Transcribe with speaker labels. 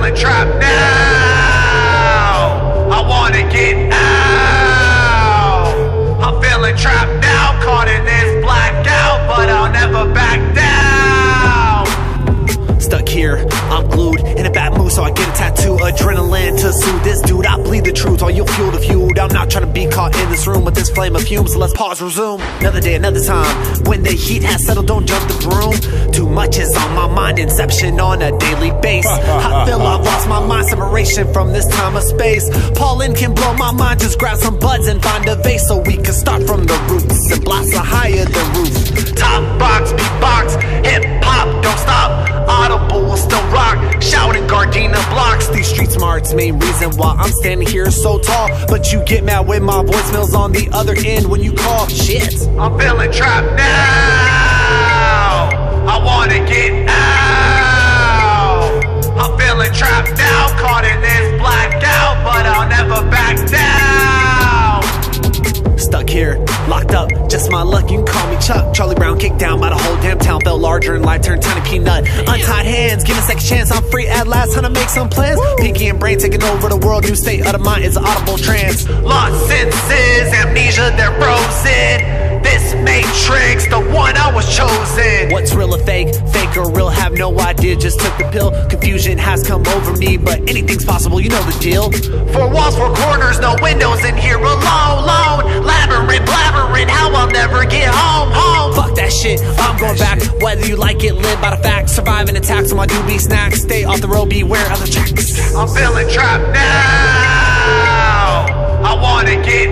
Speaker 1: feeling trapped now. I wanna get out. I'm feeling trapped now, caught in this blackout, but I'll never back down.
Speaker 2: Stuck here, I'm glued in a bad mood, so I get a tattoo. Adrenaline to soothe this dude. I bleed the truth, while you fuel the feud. I'm not trying to be caught in this room with this flame of fumes, so let's pause, resume. Another day, another time. When the heat has settled, don't jump the broom. Too much is on my mind, inception on a daily base. I feel I've lost my mind, separation from this time of space. Pollen can blow my mind, just grab some buds and find a vase, so we can start from the roots and blast a higher the roof.
Speaker 1: Top box, beatbox, hip hop, don't stop. Audible will still rock, shouting Gardena blocks.
Speaker 2: These street smarts, main reason why I'm standing here so tall. But you get mad when my voicemail's on the other end when you call. Shit,
Speaker 1: I'm feeling trapped now. I wanna get out. I'm feeling trapped now, caught in this blackout, but I'll never back down.
Speaker 2: stuck here, locked up, just my luck, you can call me Chuck. Charlie Brown kicked down by the whole damn town, felt larger and life turned tiny peanut. Untied hands, give a second chance, I'm free at last, time to make some plans. Pinky and brain taking over the world, new state of the mind is audible trance.
Speaker 1: Lost senses, amnesia, they're frozen. This matrix, the one I was chosen.
Speaker 2: What's real or fake? Fake or real, have no idea, just took the pill. Confusion has come over me, but anything's possible, you know the deal.
Speaker 1: Four walls, four corners, no windows in here, alone. Labyrinth, blabbering, how I'll never get home.
Speaker 2: Fuck that shit, I'm going back. Whether you like it, live by the facts. Surviving attacks on my doobie snacks. Stay off the road, beware other tracks.
Speaker 1: I'm feeling trapped now. I wanna get